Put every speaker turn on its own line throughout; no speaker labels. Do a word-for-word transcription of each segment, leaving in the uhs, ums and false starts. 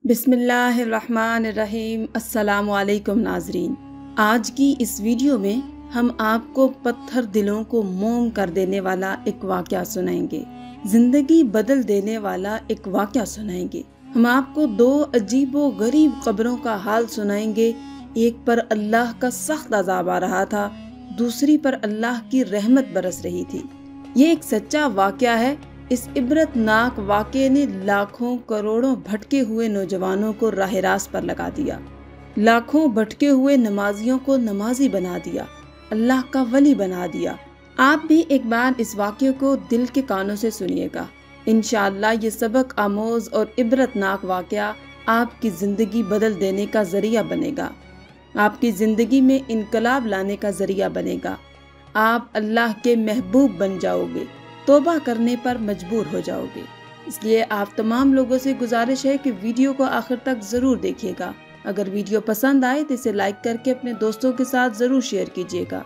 बिस्मिल्लाहिर्रहमानिर्रहीम। अस्सलाम वालेकुम नाजरीन। आज की इस वीडियो में हम आपको पत्थर दिलों को मोम कर देने वाला एक वाक़या सुनाएंगे, जिंदगी बदल देने वाला एक वाक़या सुनाएंगे। हम आपको दो अजीबो गरीब कब्रों का हाल सुनाएंगे। एक पर अल्लाह का सख्त अज़ाब आ रहा था, दूसरी पर अल्लाह की रहमत बरस रही थी। ये एक सच्चा वाक़या है। इस इबरतनाक वाक़े ने लाखों करोड़ों भटके हुए नौजवानों को राह रास्त पर लगा दिया, लाखों भटके हुए नमाजियों को नमाजी बना दिया, अल्लाह का वली बना दिया। आप भी एक बार इस वाक़े को दिल के कानों से सुनिएगा। इंशाअल्लाह ये सबक आमोज और इबरतनाक वाक़या आपकी ज़िंदगी बदल देने का ज़रिया बनेगा, आपकी ज़िंदगी में इनकलाब लाने का ज़रिया बनेगा। आप अल्लाह के महबूब बन जाओगे, तौबा करने पर मजबूर हो जाओगे। इसलिए आप तमाम लोगों से गुजारिश है कि वीडियो को आखिर तक ज़रूर देखिएगा। अगर वीडियो पसंद आए तो इसे लाइक करके अपने दोस्तों के साथ ज़रूर शेयर कीजिएगा।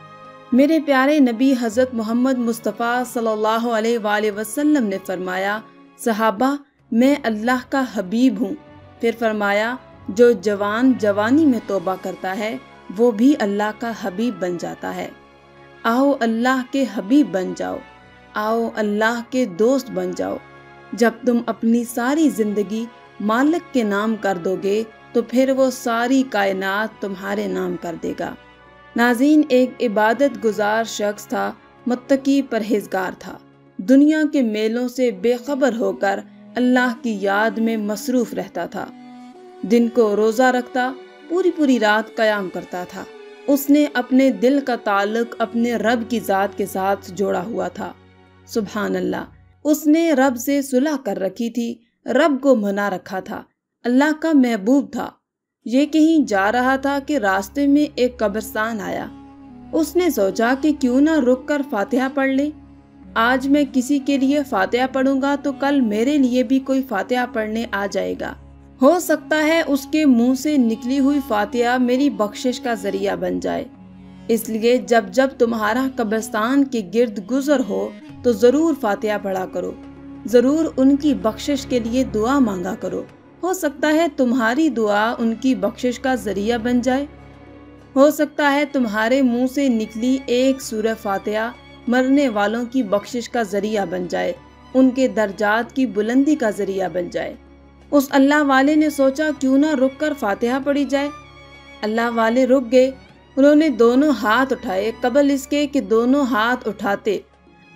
मेरे प्यारे नबी हज़रत मोहम्मद मुस्तफ़ा सल्लल्लाहु अलैहि वसल्लम ने फरमाया, सहाबा मैं अल्लाह का हबीब हूँ। फिर फरमाया, जो जवान जवानी में तौबा करता है वो भी अल्लाह का हबीब बन जाता है। आओ अल्लाह के हबीब बन जाओ, आओ अल्लाह के दोस्त बन जाओ। जब तुम अपनी सारी जिंदगी मालिक के नाम कर दोगे तो फिर वो सारी कायनात तुम्हारे नाम कर देगा। नाज़रीन, एक इबादत गुजार शख्स था, मुत्तकी परहेजगार था। दुनिया के मेलों से बेखबर होकर अल्लाह की याद में मसरूफ रहता था। दिन को रोज़ा रखता, पूरी पूरी रात क़याम करता था। उसने अपने दिल का ताल्लुक अपने रब की ज़ात के साथ जोड़ा हुआ था। सुभान अल्लाह, उसने रब से सुलह कर रखी थी, रब को मना रखा था, अल्लाह का महबूब था। ये कहीं जा रहा था कि रास्ते में एक कब्रिस्तान आया। उसने सोचा कि क्यों ना रुक कर फातिहा पढ़ ले। आज मैं किसी के लिए फातिहा पढ़ूंगा तो कल मेरे लिए भी कोई फातिहा पढ़ने आ जाएगा। हो सकता है उसके मुंह से निकली हुई फातिहा मेरी बख्शिश का जरिया बन जाए। इसलिए जब जब तुम्हारा कब्रिस्तान के गिर्द गुजर हो तो ज़रूर फातिहा पढ़ा करो, ज़रूर उनकी बख्शिश के लिए दुआ मांगा करो। हो सकता है तुम्हारी दुआ उनकी बख्शिश का ज़रिया बन जाए। हो सकता है तुम्हारे मुंह से निकली एक सूरह फातिहा मरने वालों की बख्शिश का ज़रिया बन जाए, उनके दर्जात की बुलंदी का ज़रिया बन जाए। उस अल्लाह वाले ने सोचा क्यों ना रुक कर फातिहा पढ़ी जाए। अल्लाह वाले रुक गए। उन्होंने दोनों हाथ उठाए। कबल इसके कि दोनों हाथ उठाते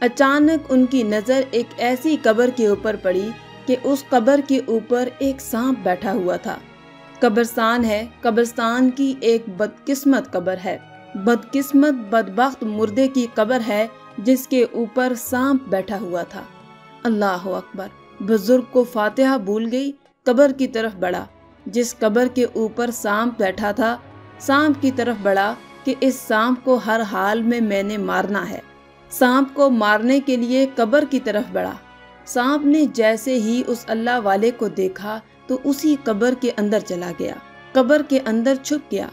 अचानक उनकी नज़र एक ऐसी कब्र के ऊपर पड़ी कि उस कब्र के ऊपर एक सांप बैठा हुआ था। कब्रिस्तान है, कब्रिस्तान की एक बदकिस्मत कब्र है, बदकिस्मत बदबख्त मुर्दे की कब्र है जिसके ऊपर सांप बैठा हुआ था। अल्लाह अकबर। बुजुर्ग को फातिहा भूल गई, कब्र की तरफ बढ़ा। जिस कब्र के ऊपर सांप बैठा था, सांप की तरफ बढ़ा कि इस सांप को हर हाल में मैंने मारना है। सांप को मारने के लिए कब्र की तरफ बढ़ा। सांप ने जैसे ही उस अल्लाह वाले को देखा तो उसी कब्र के अंदर चला गया, कब्र के अंदर छुप गया।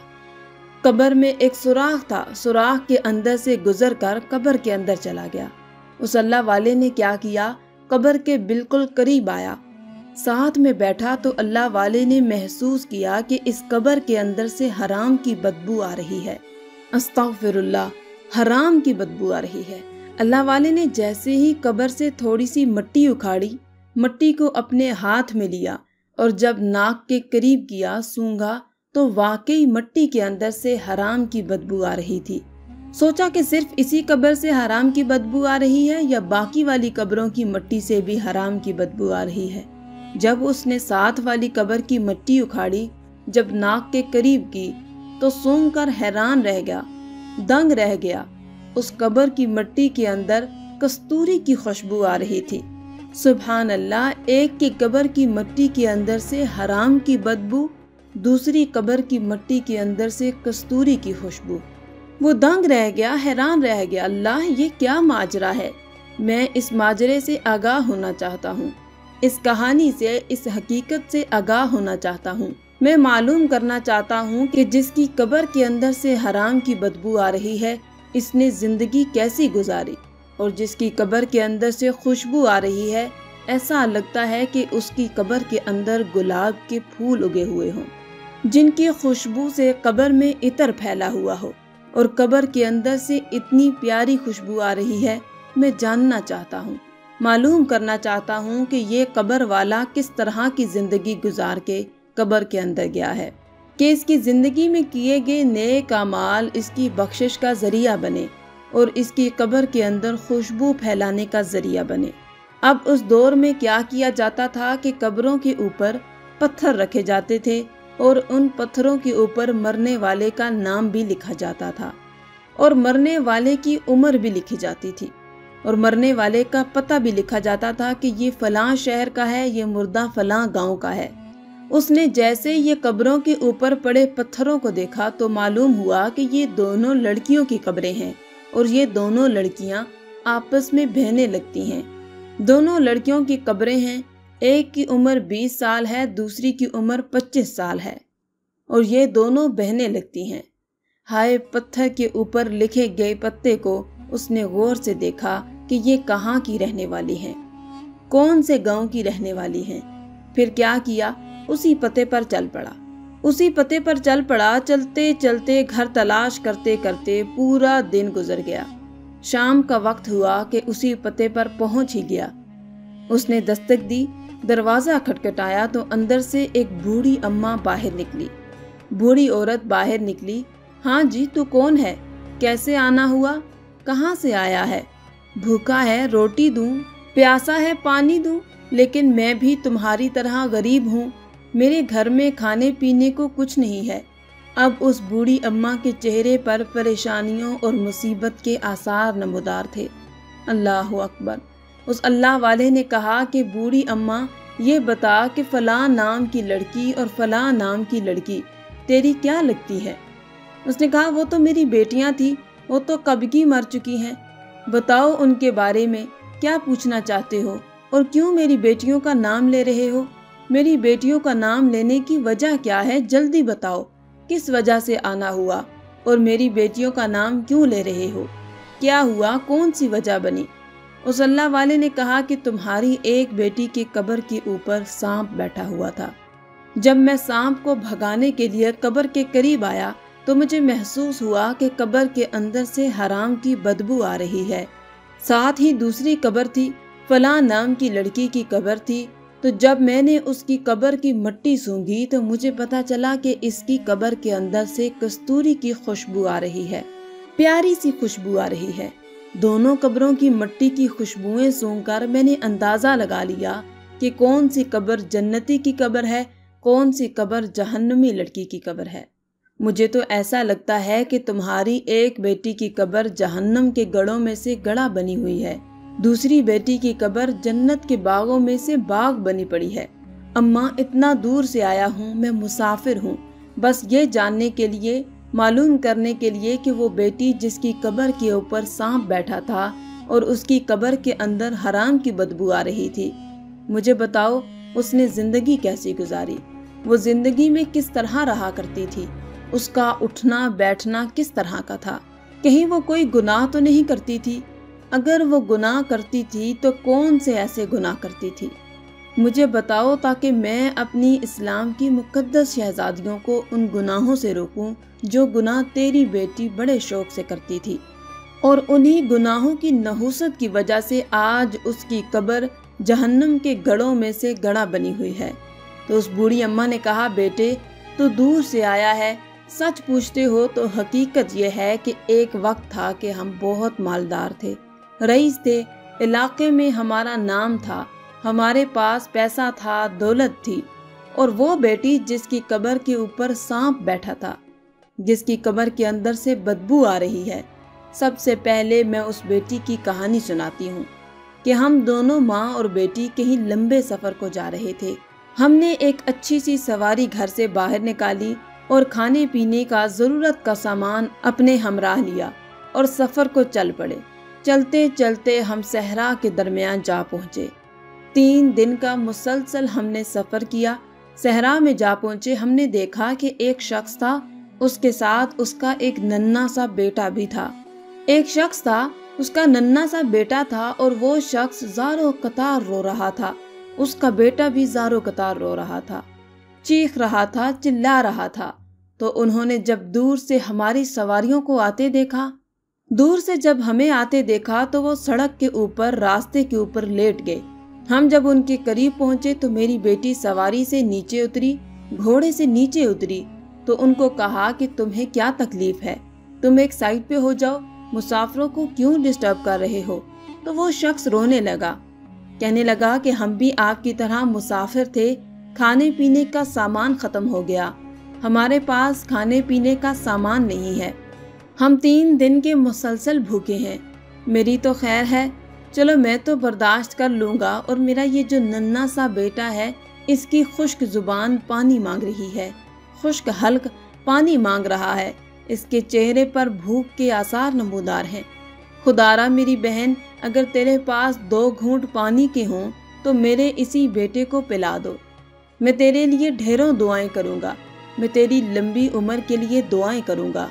कब्र में एक सुराख था, सुराख के अंदर से गुजर कर कब्र के अंदर चला गया। उस अल्लाह वाले ने क्या किया, कब्र के बिल्कुल करीब आया, साथ में बैठा तो अल्लाह वाले ने महसूस किया कि इस कब्र के अंदर से हराम की बदबू आ रही है। अस्तगफिरुल्लाह, हराम की बदबू आ रही है। अल्लाह वाले ने जैसे ही कब्र से थोड़ी सी मिट्टी उखाड़ी, मिट्टी को अपने हाथ में लिया और जब नाक के करीब किया, सूंघा तो वाकई मिट्टी के अंदर से हराम की बदबू आ रही थी। सोचा कि सिर्फ इसी कब्र से हराम की बदबू आ रही है या बाकी वाली कब्रों की मिट्टी से भी हराम की बदबू आ रही है। जब उसने साथ वाली कब्र की मिट्टी उखाड़ी, जब नाक के करीब की तो सूंघ कर हैरान रह गया, दंग रह गया। उस कब्र की मिट्टी के अंदर कस्तूरी की खुशबू आ रही थी। सुभान अल्लाह, एक की कब्र की मिट्टी के अंदर से हराम की बदबू, दूसरी कब्र की मिट्टी के अंदर से कस्तूरी की खुशबू। वो दंग रह गया, हैरान रह गया। अल्लाह, ये क्या माजरा है? मैं इस माजरे से आगाह होना चाहता हूँ, इस कहानी से, इस हकीकत से आगाह होना चाहता हूँ। मैं मालूम करना चाहता हूँ कि जिसकी कब्र के अंदर से हराम की बदबू आ रही है, इसने जिंदगी कैसी गुजारी, और जिसकी कब्र के अंदर से खुशबू आ रही है, ایسا لگتا ہے کہ اس کی قبر کے اندر گلاب کے پھول اگے ہوئے ہوں، جن کی خوشبو سے قبر میں عطر پھیلا ہوا ہو، اور قبر کے اندر سے اتنی پیاری خوشبو آ رہی ہے۔ میں جاننا چاہتا ہوں، معلوم کرنا چاہتا ہوں کہ یہ قبر والا کس طرح کی زندگی گزار کے قبر کے اندر گیا ہے کہ اس کی زندگی میں کیے گئے نیک اعمال اس کی بخشش کا ذریعہ بنے اور اس کی قبر کے اندر خوشبو پھیلانے کا ذریعہ بنے۔ اب اس دور میں کیا کیا جاتا تھا کہ قبروں کے اوپر پتھر رکھے جاتے تھے اور ان پتھروں کے اوپر مرنے والے کا نام بھی لکھا جاتا تھا، اور مرنے والے کی عمر بھی لکھی جاتی تھی، اور مرنے والے کا پتہ بھی لکھا جاتا تھا کہ یہ فلاں شہر کا ہے، یہ مردہ فلاں گاؤں کا ہے۔ اس نے جیسے یہ قبروں کے اوپر پڑے پتھروں کو دیکھا تو معلوم ہوا کہ یہ دونوں لڑکیوں کی قبریں ہیں، اور یہ دونوں لڑکیاں آپس میں بہنے لگتی ہیں۔ دونوں لڑکیوں کی قبریں ہیں، ایک کی عمر بیس سال ہے، دوسری کی عمر پچیس سال ہے، اور یہ دونوں بہنے لگتی ہیں۔ ہائے، پتھر کے اوپر لکھے گئے پتے کو اس نے غور سے دیکھا کہ یہ کہاں کی رہنے والی ہیں، کون سے گاؤں کی رہنے والی ہیں۔ پھر کیا کیا، اسی پتے پر چل پڑا اسی پتے پر چل پڑا چلتے چلتے گھر تلاش کرتے کرتے پورا دن گزر گیا۔ شام کا وقت ہوا کہ اسی پتے پر پہنچ ہی گیا۔ اس نے دستک دی، دروازہ کھٹکھٹایا تو اندر سے ایک بوڑھی اماں باہر نکلی۔ بوڑھی عورت باہر نکلی، ہاں جی، تو کون ہے؟ کیسے آنا ہوا؟ کہاں سے آیا ہے؟ بھوکا ہے، روٹی دوں؟ پیاسا ہے، پانی دوں؟ لیکن میں بھی تمہاری طرح غریب ہوں، میرے گھر میں کھانے پینے کو کچھ نہیں ہے۔ اب اس بوڑھی اماں کے چہرے پر پریشانیوں اور مصیبت کے آثار نمودار تھے۔ اللہ اکبر! اس اللہ والے نے کہا کہ بوڑھی اماں، یہ بتا کہ فلاں نام کی لڑکی اور فلاں نام کی لڑکی تیری کیا لگتی ہے؟ اس نے کہا، وہ تو میری بیٹیاں تھیں، وہ تو کب کی مر چکی ہیں۔ بتاؤ ان کے بارے میں کیا پوچھنا چاہتے ہو، اور کیوں میری بیٹیوں کا نام لے رہے ہو؟ میری بیٹیوں کا نام لینے کی وجہ کیا ہے؟ جلدی بتاؤ، کس وجہ سے آنا ہوا، اور میری بیٹیوں کا نام کیوں لے رہے ہو؟ کیا ہوا؟ کون سی وجہ بنی؟ اس اللہ والے نے کہا کہ تمہاری ایک بیٹی کی قبر کے اوپر سانپ بیٹھا ہوا تھا۔ جب میں سانپ کو بھگانے کے لیے قبر کے قریب آیا تو مجھے محسوس ہوا کہ قبر کے اندر سے حرام کی بدبو آ رہی ہے۔ ساتھ ہی دوسری قبر تھی، فلاں نام کی لڑکی کی قبر تھی، تو جب میں نے اس کی قبر کی مٹی سونگھی تو مجھے پتا چلا کہ اس کی قبر کے اندر سے کستوری کی خوشبو آ رہی ہے، پیاری سی خوشبو آ رہی ہے۔ دونوں قبروں کی مٹی کی خوشبوئیں سونگ کر میں نے اندازہ لگا لیا کہ کون سی قبر جنتی کی قبر ہے، کون سی قبر جہنمی لڑکی کی قبر ہے۔ مجھے تو ایسا لگتا ہے کہ تمہاری ایک بیٹی کی قبر جہنم کے گڑھوں میں سے گڑھا بنی ہوئی ہے، دوسری بیٹی کی قبر جنت کے باغوں میں سے باغ بنی پڑی ہے۔ اماں، اتنا دور سے آیا ہوں، میں مسافر ہوں، بس یہ جاننے کے لیے، معلوم کرنے کے لیے کہ وہ بیٹی جس کی قبر کے اوپر سانپ بیٹھا تھا اور اس کی قبر کے اندر حرام کی بدبو آ رہی تھی، مجھے بتاؤ اس نے زندگی کیسی گزاری، وہ زندگی میں کس طرح رہا کرتی تھی، اس کا اٹھنا بیٹھنا کس طرح کا تھا، کہیں وہ کوئی گناہ تو نہیں کرتی تھی؟ اگر وہ گناہ کرتی تھی تو کون سے ایسے گناہ کرتی تھی؟ مجھے بتاؤ تاکہ میں اپنی اسلام کی مقدس شہزادیوں کو ان گناہوں سے روکوں جو گناہ تیری بیٹی بڑے شوق سے کرتی تھی، اور انہی گناہوں کی نحوست کی وجہ سے آج اس کی قبر جہنم کے گڑھوں میں سے گڑھا بنی ہوئی ہے۔ تو اس بوڑھی اماں نے کہا، بیٹے تو دور سے آیا ہے، سچ پوچھتے ہو تو حقیقت یہ ہے کہ ایک وقت تھا کہ ہم بہت مالدار تھے، رئیس تھے، علاقے میں ہمارا نام تھا، ہمارے پاس پیسہ تھا، دولت تھی، اور وہ بیٹی جس کی قبر کے اوپر سانپ بیٹھا تھا، جس کی قبر کے اندر سے بدبو آ رہی ہے۔ سب سے پہلے میں اس بیٹی کی کہانی سناتی ہوں کہ ہم دونوں ماں اور بیٹی کہیں لمبے سفر کو جا رہے تھے۔ ہم نے ایک اچھی سی سواری گھر سے باہر نکالی اور کھانے پینے کا ضرورت کا سامان اپنے ہمراہ لیا اور سفر کو چل پڑے۔ چلتے چلتے ہم صحرا کے درمیان جا پہنچے۔ تین دن کا مسلسل ہم نے سفر کیا۔ صحرا میں جا پہنچے، ہم نے دیکھا کہ ایک شخص تھا، اس کے ساتھ اس کا ایک ننھا سا بیٹا بھی تھا۔ ایک شخص تھا اس کا ننھا سا بیٹا تھا اور وہ شخص زارو قطار رو رہا تھا۔ اس کا بیٹا بھی زارو قطار رو رہا تھا، چیخ رہا تھا، چلا رہا تھا۔ تو انہوں نے جب دور سے ہماری سواریوں کو آتے دیکھا دور سے جب ہمیں آتے دیکھا تو وہ سڑک کے اوپر راستے کے اوپر لیٹ گئے۔ ہم جب ان کے قریب پہنچے تو میری بیٹی سواری سے نیچے اتری، گھوڑے سے نیچے اتری تو ان کو کہا کہ تمہیں کیا تکلیف ہے، تم ایک سائڈ پہ ہو جاؤ، مسافروں کو کیوں ڈسٹرب کر رہے ہو؟ تو وہ شخص رونے لگا، کہنے لگا کہ ہم بھی آپ کی طرح مسافر تھے، کھانے پینے کا سامان ختم ہو گیا، ہمارے پاس کھانے پینے کا سامان نہیں ہے، ہم تین دن کے مسلسل بھوکے ہیں۔ میری تو خیر ہے، چلو میں تو برداشت کر لوں گا، اور میرا یہ جو ننھا سا بیٹا ہے اس کی خشک زبان پانی مانگ رہی ہے، خشک حلق پانی مانگ رہا ہے، اس کے چہرے پر بھوک کے آثار نمودار ہیں۔ خدارا میری بہن، اگر تیرے پاس دو گھونٹ پانی کے ہوں تو میرے اسی بیٹے کو پلا دو، میں تیرے لیے ڈھیروں دعائیں کروں گا، میں تیری لمبی عمر کے لیے دعائیں کروں گا۔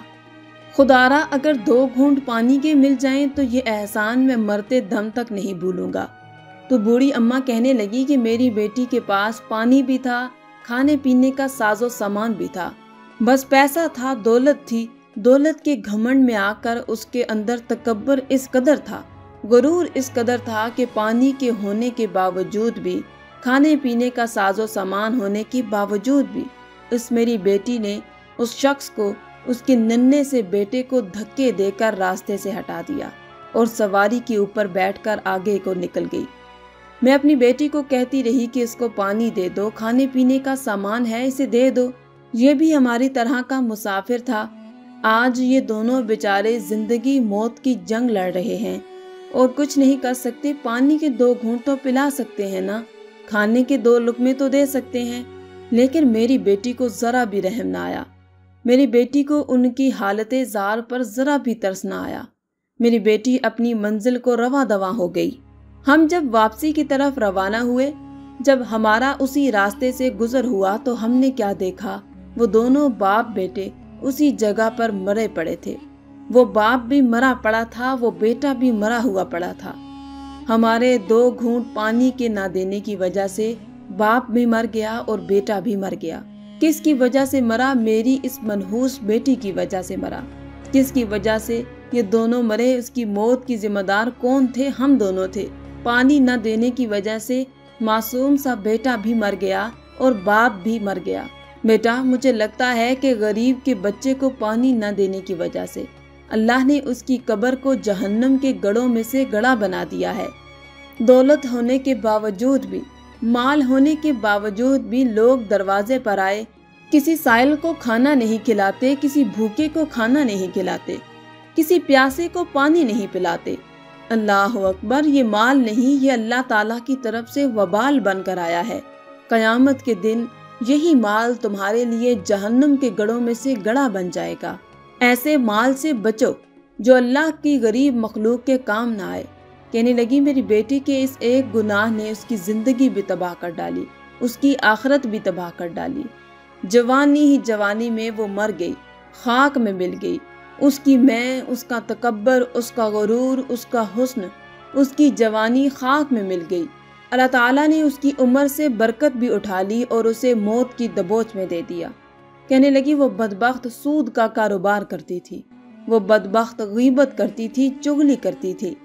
خدارا اگر دو گھونٹ پانی کے مل جائیں تو یہ احسان میں مرتے دم تک نہیں بھولوں گا۔ تو بوڑھی اماں کہنے لگی کہ میری بیٹی کے پاس پانی بھی تھا، کھانے پینے کا ساز و سامان بھی تھا، بس پیسہ تھا، دولت تھی، دولت کے گھمنڈ میں آ کر اس کے اندر تکبر اس قدر تھا، غرور اس قدر تھا کہ پانی کے ہونے کے باوجود بھی، کھانے پینے کا ساز و سامان ہونے کے باوجود بھی اس میری بیٹی نے اس شخص کو، اس کے ننھے سے بیٹے کو دھکے دے کر راستے سے ہٹا دیا اور سواری کے اوپر بیٹھ کر آگے کو نکل گئی۔ میں اپنی بیٹی کو کہتی رہی کہ اس کو پانی دے دو، کھانے پینے کا سامان ہے اسے دے دو، یہ بھی ہماری طرح کا مسافر تھا۔ آج یہ دونوں بیچارے زندگی موت کی جنگ لڑ رہے ہیں اور کچھ نہیں کر سکتے، پانی کے دو گھونٹ تو پلا سکتے ہیں نا، کھانے کے دو لقمے تو دے سکتے ہیں، لیکن میری بیٹی کو ذرا بھی رحم نہ آیا، میری بیٹی کو ان کی حالت زار پر ذرا بھی ترس نہ آیا۔ میری بیٹی اپنی منزل کو رواں دواں ہو گئی۔ ہم جب واپسی کی طرف روانہ ہوئے، جب ہمارا اسی راستے سے گزر ہوا تو ہم نے کیا دیکھا، وہ دونوں باپ بیٹے اسی جگہ پر مرے پڑے تھے، وہ باپ بھی مرا پڑا تھا، وہ بیٹا بھی مرا ہوا پڑا تھا۔ ہمارے دو گھونٹ پانی کے نہ دینے کی وجہ سے باپ بھی مر گیا اور بیٹا بھی مر گیا۔ کس کی وجہ سے مرا؟ میری اس منحوس بیٹی کی وجہ سے مرا۔ کس کی وجہ سے یہ دونوں مرے؟ اس کی موت کی ذمہ دار کون تھے؟ ہم دونوں تھے۔ پانی نہ دینے کی وجہ سے معصوم سا بیٹا بھی مر گیا اور باپ بھی مر گیا۔ بیٹا، مجھے لگتا ہے کہ غریب کے بچے کو پانی نہ دینے کی وجہ سے اللہ نے اس کی قبر کو جہنم کے گڑھوں میں سے گڑھا بنا دیا ہے۔ دولت ہونے کے باوجود بھی، مال ہونے کے باوجود بھی لوگ دروازے پر آئے، کسی سائل کو کھانا نہیں کھلاتے، کسی بھوکے کو کھانا نہیں کھلاتے، کسی پیاسے کو پانی نہیں پلاتے۔ اللہ اکبر! یہ مال نہیں، یہ اللہ تعالیٰ کی طرف سے وبال بن کر آیا ہے۔ قیامت کے دن یہی مال تمہارے لیے جہنم کے گڑھوں میں سے گڑھا بن جائے گا۔ ایسے مال سے بچو جو اللہ کی غریب مخلوق کے کام نہ آئے۔ کہنے لگی میری بیٹی کے اس ایک گناہ نے اس کی زندگی بھی تباہ کر ڈالی، اس کی آخرت بھی تباہ کر ڈالی۔ جوانی ہی جوانی میں وہ مر گئی، خاک میں مل گئی۔ اس کی میں، اس کا تکبر، اس کا غرور، اس کا حسن، اس کی جوانی خاک میں مل گئی۔ اللہ تعالیٰ نے اس کی عمر سے برکت بھی اٹھا لی اور اسے موت کی دبوچ میں دے دیا۔ کہنے لگی وہ بدبخت سود کا کاروبار کرتی تھی، وہ بدبخت غیبت کرتی تھی، چغلی کرتی تھی۔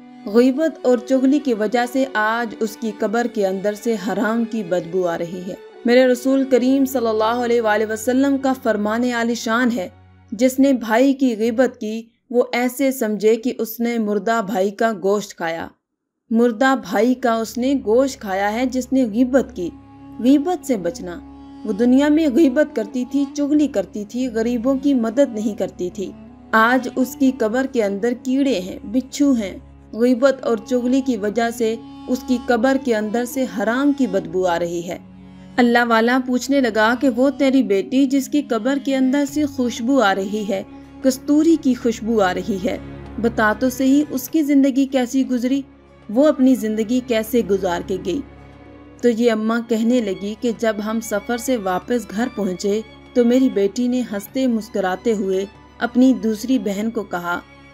غیبت اور چغلی کی وجہ سے آج اس کی قبر کے اندر سے حرام کی بدبو آ رہی ہے۔ میرے رسول کریم صلی اللہ علیہ وآلہ وسلم کا فرمان عالی شان ہے، جس نے بھائی کی غیبت کی وہ ایسے سمجھے کہ اس نے مردہ بھائی کا گوشت کھایا۔ مردہ بھائی کا اس نے گوشت کھایا ہے جس نے غیبت کی۔ غیبت سے بچنا۔ وہ دنیا میں غیبت کرتی تھی، چغلی کرتی تھی، غریبوں کی مدد نہیں کرتی تھی۔ آج اس کی قبر کے اندر کیڑے ہیں، بچھو ہیں۔ غیبت اور چغلی کی وجہ سے اس کی قبر کے اندر سے حرام کی بدبو آ رہی ہے۔ اللہ والا پوچھنے لگا کہ وہ تیری بیٹی جس کی قبر کے اندر سے خوشبو آ رہی ہے، کستوری کی خوشبو آ رہی ہے، بتا تو صحیح اس کی زندگی کیسی گزری، وہ اپنی زندگی کیسے گزار کے گئی۔ تو یہ اماں کہنے لگی کہ جب ہم سفر سے واپس گھر پہنچے تو میری بیٹی نے ہنستے مسکراتے ہوئے اپنی دوسری بہن کو کہا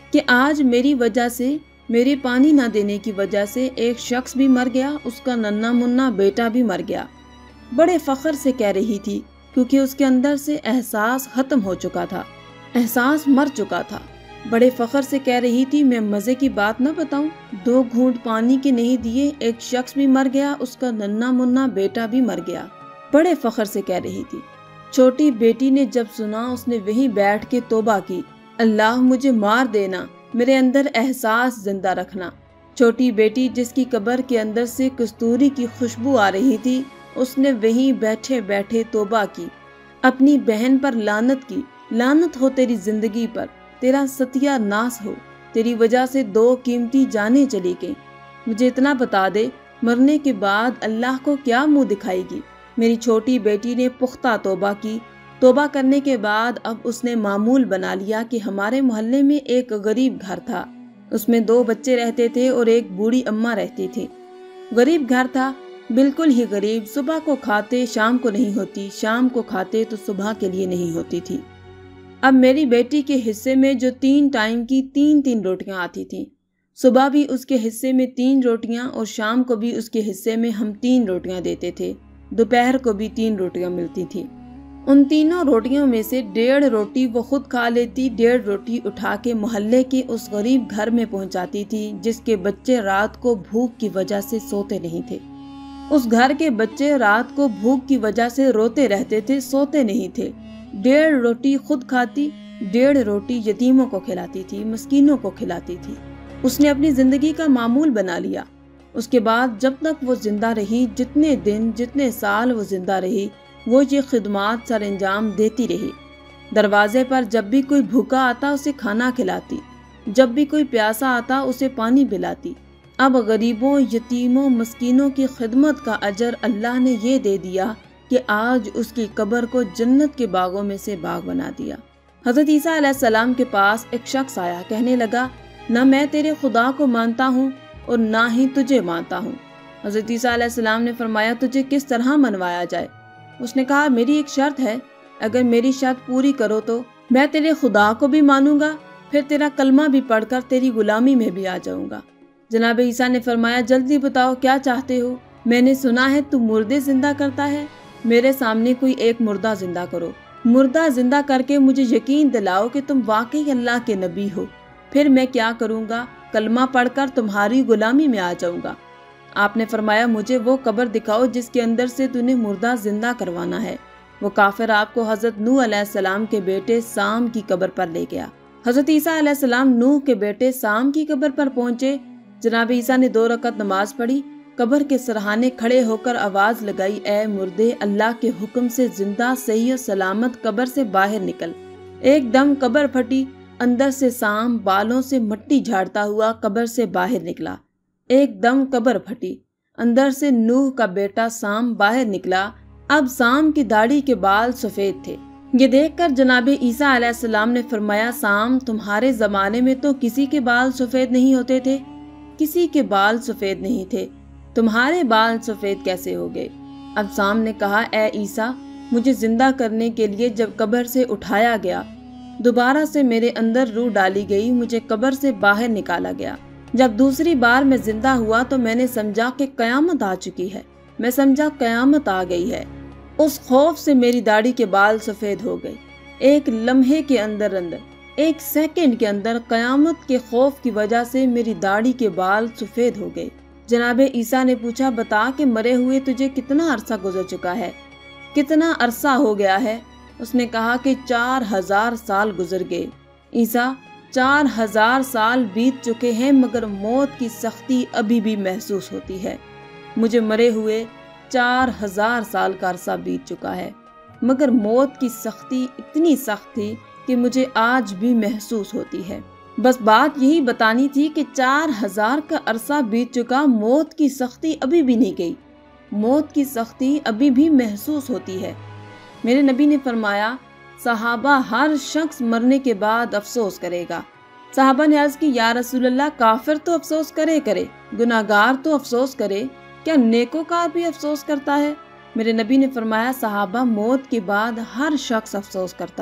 کہ آج میری وجہ سے، میرے پانی نہ دینے کی وجہ سے ایک شخص بھی مر گیا، اس کا ننھا منھا بیٹا بھی مر گیا۔ بڑے فخر سے کہہ رہی تھی کیونکہ اس کے اندر سے احساس ختم ہو چکا تھا، احساس مر چکا تھا۔ بڑے فخر سے کہہ رہی تھی، میں مزے کی بات نہ بتاؤں، دو گھونٹ پانی کے نہیں دیے ایک شخص بھی مر گیا، اس کا ننھا منھا بیٹا بھی مر گیا۔ بڑے فخر سے کہہ رہی تھی۔ چھوٹی بیٹی نے جب سنا، اس نے وہیں بیٹھ کے توبہ کی، اللہ مجھے مار دینا، میرے اندر احساس زندہ رکھنا۔ چھوٹی بیٹی جس کی قبر کے اندر سے کستوری کی خوشبو آ رہی تھی، اس نے وہیں بیٹھے بیٹھے توبہ کی، اپنی بہن پر لعنت کی، لعنت ہو تیری زندگی پر، تیرا ستیہ ناس ہو، تیری وجہ سے دو قیمتی جانیں چلی گئیں۔ مجھے اتنا بتا دے، مرنے کے بعد اللہ کو کیا منہ دکھائے گی؟ میری چھوٹی بیٹی نے پختہ توبہ کی۔ توبہ کرنے کے بعد اب اس نے معمول بنا لیا کہ ہمارے محلے میں ایک غریب گھر تھا، اس میں دو بچے رہتے تھے اور ایک بوڑھی اماں رہتی تھی۔ غریب گھر تھا، بالکل ہی غریب، صبح کو کھاتے شام کو نہیں ہوتی، شام کو کھاتے تو صبح کے لیے نہیں ہوتی تھی۔ اب میری بیٹی کے حصے میں جو تین ٹائم کی تین تین روٹیاں آتی تھیں، صبح بھی اس کے حصے میں تین روٹیاں اور شام کو بھی اس کے حصے میں ہم تین روٹیاں دیتے تھے، دوپہر کو بھی تین روٹیاں ملتی تھی۔ ان تینوں روٹیوں میں سے ڈیڑھ روٹی وہ خود کھا لیتی، ڈیڑھ روٹی اٹھا کے محلے کے اس غریب گھر میں پہنچاتی تھی جس کے بچے رات کو بھوک کی وجہ سے سوتے نہیں تھے۔ اس گھر کے بچے رات کو بھوک کی وجہ سے روتے رہتے تھے، سوتے نہیں تھے۔ ڈیڑھ روٹی خود کھاتی، ڈیڑھ روٹی یتیموں کو کھلاتی تھی، مسکینوں کو کھلاتی تھی۔ اس نے اپنی زندگی کا معمول بنا لیا۔ اس کے بعد جب تک وہ زندہ رہی، جتنے دن جتنے سال وہ زندہ رہی، وہ یہ خدمات سر انجام دیتی رہی۔ دروازے پر جب بھی کوئی بھوکا آتا اسے کھانا کھلاتی، جب بھی کوئی پیاسا آتا اسے پانی پلاتی۔ اب غریبوں، یتیموں، مسکینوں کی خدمت کا اجر اللہ نے یہ دے دیا کہ آج اس کی قبر کو جنت کے باغوں میں سے باغ بنا دیا۔ حضرت عیسیٰ علیہ السلام کے پاس ایک شخص آیا، کہنے لگا، نہ میں تیرے خدا کو مانتا ہوں اور نہ ہی تجھے مانتا ہوں۔ حضرت عیسیٰ علیہ السلام نے فرمایا، تجھے کس طرح منوایا جائے؟ اس نے کہا، میری ایک شرط ہے، اگر میری شرط پوری کرو تو میں تیرے خدا کو بھی مانوں گا، پھر تیرا کلمہ بھی پڑھ کر تیری غلامی میں بھی آ جاؤں گا۔ جناب عیسیٰ نے فرمایا، جلدی بتاؤ کیا چاہتے ہو؟ میں نے سنا ہے تو مردے زندہ کرتا ہے، میرے سامنے کوئی ایک مردہ زندہ کرو، مردہ زندہ کر کے مجھے یقین دلاؤ کہ تم واقعی اللہ کے نبی ہو، پھر میں کیا کروں گا؟ کلمہ پڑھ کر تمہاری غلامی میں آ جاؤں گا۔ آپ نے فرمایا، مجھے وہ قبر دکھاؤ جس کے اندر سے تو نے مردہ زندہ کروانا ہے۔ وہ کافر آپ کو حضرت نوح علیہ السلام کے بیٹے سام کی قبر پر لے گیا۔ حضرت عیسیٰ علیہ السلام نوح کے بیٹے سام کی قبر پر پہنچے۔ جناب عیسیٰ نے دو رکعت نماز پڑھی، قبر کے سرہانے کھڑے ہو کر آواز لگائی، اے مردے، اللہ کے حکم سے زندہ صحیح و سلامت قبر سے باہر نکل۔ ایک دم قبر پھٹی، اندر سے سام بالوں سے مٹی جھاڑتا ہوا قبر سے باہر نکلا۔ ایک دم قبر پھٹی، اندر سے نوح کا بیٹا سام باہر نکلا۔ اب سام کی داڑھی کے بال سفید تھے۔ یہ دیکھ کر جناب عیسیٰ علیہ السلام نے فرمایا، سام، تمہارے زمانے میں تو کسی کے بال سفید نہیں ہوتے تھے، کسی کے بال سفید نہیں تھے، تمہارے بال سفید کیسے ہو گئے؟ اب سام نے کہا، اے عیسیٰ، مجھے زندہ کرنے کے لیے جب قبر سے اٹھایا گیا، دوبارہ سے میرے اندر روح ڈالی گئی، مجھے قبر سے باہر نکالا گیا۔ جب دوسری بار میں زندہ ہوا تو میں نے سمجھا کہ قیامت آ چکی ہے، میں سمجھا قیامت آ گئی ہے۔ اس خوف سے میری داڑھی کے بال سفید ہو گئے۔ ایک لمحے کے اندر اندر، ایک سیکنڈ کے اندر قیامت کے خوف کی وجہ سے میری داڑھی کے بال سفید ہو گئے۔ جناب عیسیٰ نے پوچھا، بتا کہ مرے ہوئے تجھے کتنا عرصہ گزر چکا ہے، کتنا عرصہ ہو گیا ہے؟ اس نے کہا کہ چار ہزار سال گزر گئے۔ عیسیٰ، چار ہزار سال بیت چکے ہیں مگر موت کی سختی ابھی بھی محسوس ہوتی ہے۔ مجھے مرے ہوئے چار ہزار سال کا عرصہ بیت چکا ہے مگر موت کی سختی اتنی سخت تھی کہ مجھے آج بھی محسوس ہوتی ہے۔ بس بات یہی بتانی تھی کہ چار ہزار کا عرصہ بیت چکا، موت کی سختی ابھی بھی نہیں گئی، موت کی سختی ابھی بھی محسوس ہوتی ہے۔ میرے نبی نے فرمایا، صحابہ، ہر شخص مرنے کے بعد افسوس کرے گا۔ صحابہ نے عرض کی، یا رسول اللہ، کافر تو افسوس کرے کرے، گناہگار تو افسوس کرے، کیا نیکوکار بھی افسوس کرتا ہے؟ میرے نبی نے فرمایا، صحابہ، موت کے بعد ہر شخص افسوس کرتا ہے۔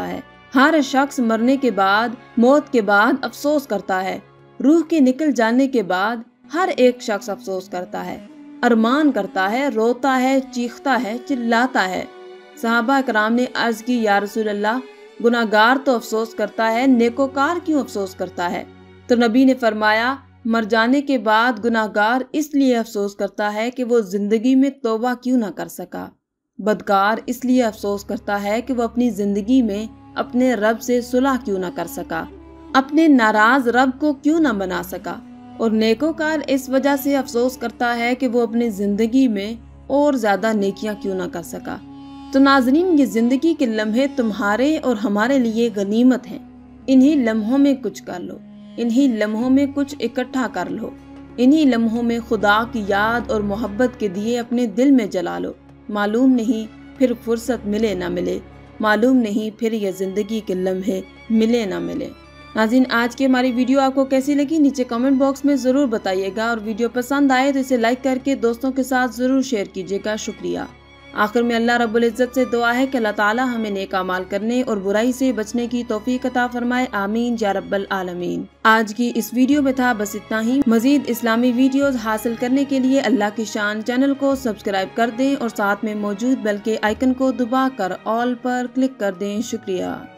ہر شخص مرنے کے بعد، موت کے بعد افسوس کرتا ہے۔ روح کے نکل جانے کے بعد ہر ایک شخص افسوس کرتا ہے، ارمان کرتا ہے، روتا ہے، چیختا ہے، چلاتا ہے۔ صحابہ کرام نے عرض کی، یا رسول اللہ، گناہگار تو افسوس کرتا ہے، نیکوکار کیوں افسوس کرتا ہے؟ تو نبی نے فرمایا، مر جانے کے بعد گناہگار اس لیے افسوس کرتا ہے کہ وہ زندگی میں توبہ کیوں نہ کر سکا۔ بدکار اس لیے افسوس کرتا ہے کہ وہ اپنی زندگی میں اپنے رب سے صلح کیوں نہ کر سکا، اپنے ناراض رب کو کیوں نہ بنا سکا۔ اور نیکوکار اس وجہ سے افسوس کرتا ہے کہ وہ اپنی زندگی میں اور زیادہ نیکیاں کیوں نہ کر سکا۔ تو ناظرین، یہ زندگی کے لمحے تمہارے اور ہمارے لیے غنیمت ہیں۔ انہی لمحوں میں کچھ کر لو، انہی لمحوں میں کچھ اکٹھا کر لو، انہی لمحوں میں خدا کی یاد اور محبت کے دیے اپنے دل میں جلا لو۔ معلوم نہیں پھر فرصت ملے نہ ملے، معلوم نہیں پھر یہ زندگی کے لمحے ملے نہ ملے۔ ناظرین، آج کی ہماری ویڈیو آپ کو کیسی لگی نیچے کمنٹ باکس میں ضرور بتائیے گا، اور ویڈیو پسند آئے تو اسے لائک کر کے دوستوں کے ساتھ ضرور شیئر کیجیے گا۔ شکریہ۔ آخر میں اللہ رب العزت سے دعا ہے کہ اللہ تعالی ہمیں نیک اعمال کرنے اور برائی سے بچنے کی توفیق عطا فرمائے، آمین یا رب العالمین۔ آج کی اس ویڈیو میں تھا بس اتنا ہی۔ مزید اسلامی ویڈیوز حاصل کرنے کے لیے اللہ کی شان چینل کو سبسکرائب کر دیں اور ساتھ میں موجود بیل کے آئیکن کو دبا کر آل پر کلک کر دیں۔ شکریہ۔